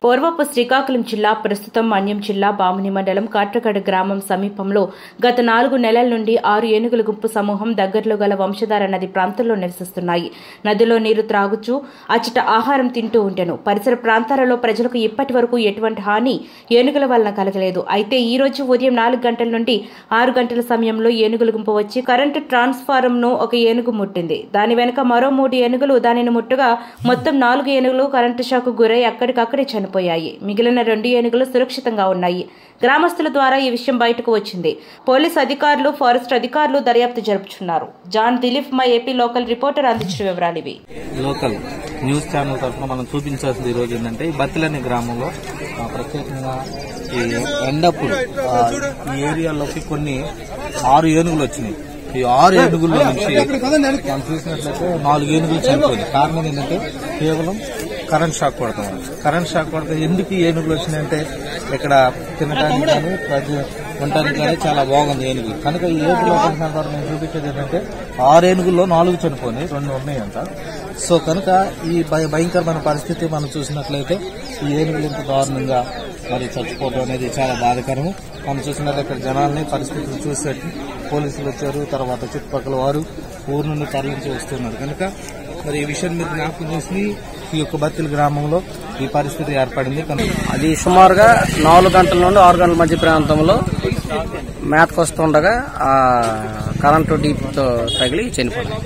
పూర్వపు శ్రీకాకుళం జిల్లా, ప్రస్తుతం మన్యం జిల్లా బాముని మండలం కాట్రగడ గ్రామం సమీపంలో గత 4 నెలల నుండి 6 ఏనుగుల గుంపు సమూహం దగ్గరలో గల వంశధార నది ప్రాంతంలో నివసిస్తున్నాయి. నదిలో నీరు త్రాగుచూ అచ్చట ఆహారం తింటూ ఉండెను. పరిసర ప్రాంతాలలో ప్రజలకు ఇప్పటి వరకు ఎటువంటి హాని ఏనుగుల వలన కలగలేదు. అయితే ఈ రోజు ఉదయం 4 గంటల నుండి 6 గంటల సమయంలో ఏనుగుల గుంపు వచ్చి కరెంటు ట్రాన్స్ఫార్మర్ను ఒక ఏనుగు ముట్టింది. దాని వెనుక మరో 3 ఏనుగులు దానిని ముట్టగా మొత్తం 4 ఏనుగులు కరెంటు షాక్ గురై అక్కడికక్కడే చనిపోయాయి. మిగిలిన 2 ఏనుగులు సురక్షితంగా ఉన్నాయి. గ్రామస్తుల ద్వారా ఈ విషయం బయటకు వచ్చింది. పోలీసు అధికారులు, ఫారెస్ట్ అధికారులు దర్యాప్తు జరుపుతున్నారు. జాన్ దిలీప్, మా ఏపీ లోకల్ రిపోర్టర్ అందించిన వివరాలు ఇవి. లోకల్ న్యూస్ ఛానల్ తరఫున మనం చూపించాల్సింది ఈ రోజు ఏంటంటే ఈ బత్తిలనే గ్రామంలో ప్రత్యేకంగా ఈ ఎండప్పుడు ఈ ఏరియాలోకి కొన్ని 6 ఏనుగులు వచ్చినాయి. ఈ 6 ఏనుగుల్లో నుంచి మనం చూసినట్లయితే 4 ఏనుగులు చనిపోయింది. కారణం ఏంటంటే కేవలం కరెంట్ షాక్ కొడతాం. కరెంట్ షాక్ కొడితే ఎందుకు ఈ ఏనుగులు వచ్చినాయంటే ఇక్కడ తినడానికి కానీ ఉండటానికి కానీ చాలా బాగుంది ఏనుగులు. కనుక ఈ ఏనుగులో నేను చూపించేది ఏంటంటే 6 ఏనుగుల్లో 4 చనిపోయినాయి, 2 ఉన్నాయంట. సో కనుక ఈ భయంకరమైన పరిస్థితి మనం చూసినట్లయితే ఈ ఏనుగులు ఇంత దారుణంగా మరి చచ్చిపోవడం అనేది చాలా బాధాకరము. మనం చూసినట్లయితే ఇక్కడ జనాల్ని పరిస్థితులు చూసేట్టు పోలీసులు వచ్చారు, తర్వాత చుట్టుపక్కల వారు ఊరు నుండి తరలించి వస్తున్నారు. కనుక మరి ఈ విషయం మీరు జ్ఞాపకం చేసి ఈ యొక్క బత్తిల గ్రామంలో ఈ పరిస్థితి ఏర్పడింది. అది సుమారుగా 4 గంటల నుండి 6 గంటల మధ్య ప్రాంతంలో మేతకు వస్తుండగా ఆ కరెంటు డీప్తో తగిలి చనిపోయింది.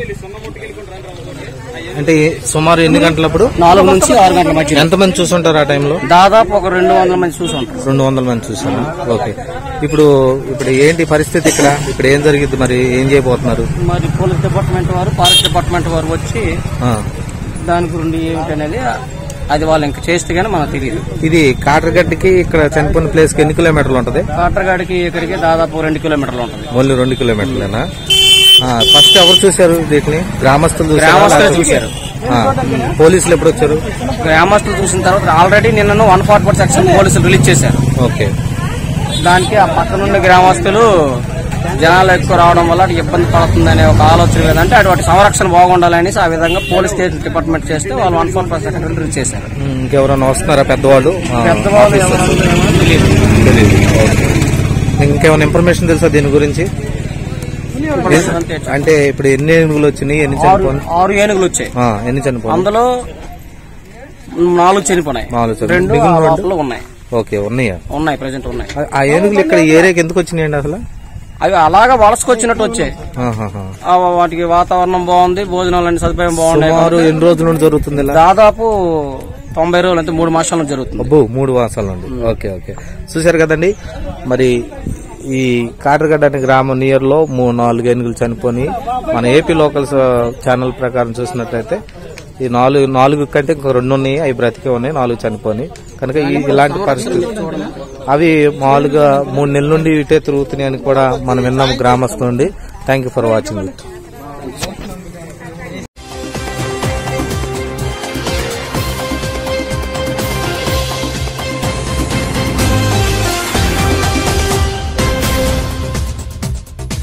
అంటే సుమారు ఎన్ని గంటలప్పుడు? 4 నుంచి 6 గంటల మధ్య. ఎంతమంది చూసుంటారు ఆ టైంలో? దాదాపు ఒక 200 మంది చూసుంటారు. 200 మంది చూసాను. ఓకే, ఇప్పుడు ఏంటి పరిస్థితి ఇక్కడ ఏం జరిగింది, మరి ఏం చేయబోతున్నారు? మరి పోలీస్ డిపార్ట్మెంట్ వారు, ఫారెస్ట్ డిపార్ట్మెంట్ వారు వచ్చి దాని గురించి ఏమిటనేది అది వాళ్ళు ఇంకా చేస్తే గానీ మనకు తెలియదు. ఇది కాట్రగడ్డకి ఇక్కడ చనిపోయిన ప్లేస్ కి ఎన్ని కిలోమీటర్లు ఉంటది? కాట్రగడ్డకి ఇక్కడికి దాదాపు 2 కిలోమీటర్లు ఉంటుంది. ఓన్లీ 2 కిలోమీటర్లేనా? ఫస్ట్ ఎవరు చూశారు వీటిని? గ్రామస్తులు చూశారు. పోలీసులు ఎప్పుడు వచ్చారు? గ్రామస్తులు చూసిన తర్వాత ఆల్రెడీ నిన్న 144 సెక్షన్ పోలీసులు రిలీజ్ చేశారు. ఓకే, దానికి ఆ పక్కనున్న గ్రామస్తులు జనాలు ఎక్కువ రావడం వల్ల ఇబ్బంది పడుతుందనే ఒక ఆలోచన లేదంటే అటువంటి సంరక్షణ బాగుండాలనేసి ఆ విధంగా పోలీస్ డిపార్ట్మెంట్ చేస్తే వాళ్ళు 144 సెక్షన్ రిలీజ్ చేశారు. ఇంకెవరైనా వస్తున్నారా పెద్దవాళ్ళు? ఇంకేమైనా ఇన్ఫర్మేషన్ తెలుసా దీని గురించి? అంటే ఇప్పుడు ఎన్ని ఏనుగులు వచ్చినాయి, ఎన్ని చనిపోయినాయి? 6 ఏనుగులు వచ్చాయి. ఎన్ని చనిపోయి? అందులో 4 చనిపోయినాయి, 2 ఉన్నాయి. ఓకే, ఉన్నాయి ప్రెసెంట్ ఉన్నాయి. ఆ ఏనుగులు ఇక్కడ ఏరియాకి ఎందుకు వచ్చినాయండి అసలు? అవి అలాగా వలసకొచ్చినట్టు వచ్చాయి. వాటికి వాతావరణం బాగుంది, భోజనాలు సదుపాయం బాగున్నాయి. ఎన్ని రోజుల నుండి జరుగుతుంది? దాదాపు 90 రోజులు, అంటే 3 మాసాల నుంచి జరుగుతుంది. 3 మాసాల నుండి. ఓకే, చూశారు కదండి. మరి ఈ కాట్రగడ్డ అనే గ్రామం నియర్ లో 4 ఏనుగులు చనిపోయి మన ఏపీ లోకల్ ఛానల్ ప్రకారం చూసినట్లయితే ఈ 4 కంటే ఇంకో 2 ఉన్నాయి, అవి బ్రతికే ఉన్నాయి, 4 చనిపోయి. కనుక ఇలాంటి పరిస్థితి అవి మామూలుగా 3 నెలల నుండి ఇటే తిరుగుతున్నాయని కూడా మనం విన్నాము గ్రామస్తుల నుండి. Thank you for watching it.